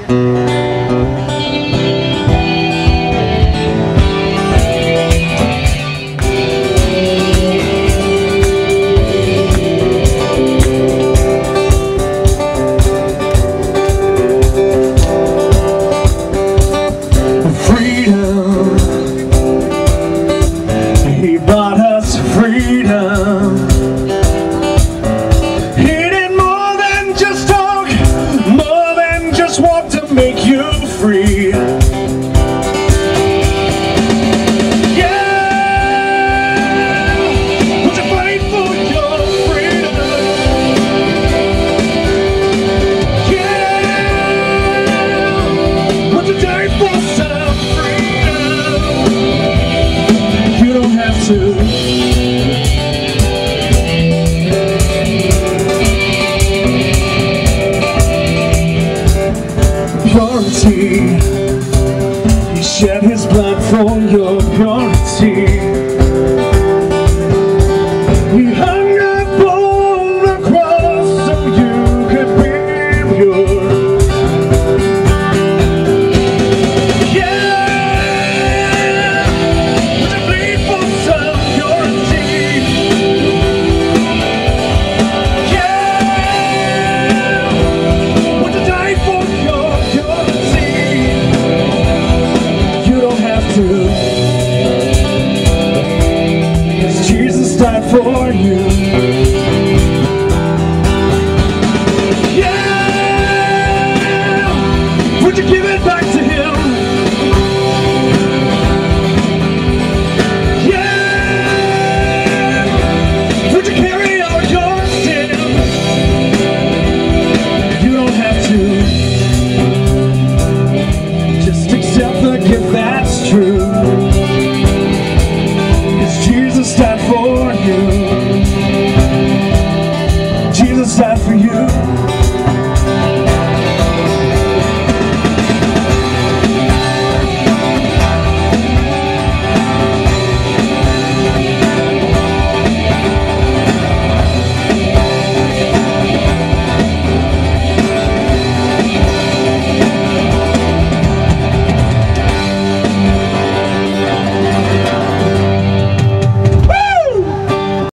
He brought us freedom. He did more than just talk, more than just walk to make you free. Yeah, would you fight for your freedom? Yeah, would you die for some freedom? You don't have to. Purity, He shed His blood for your purity. He hung upon the cross so you could be pure. Because Jesus died for you.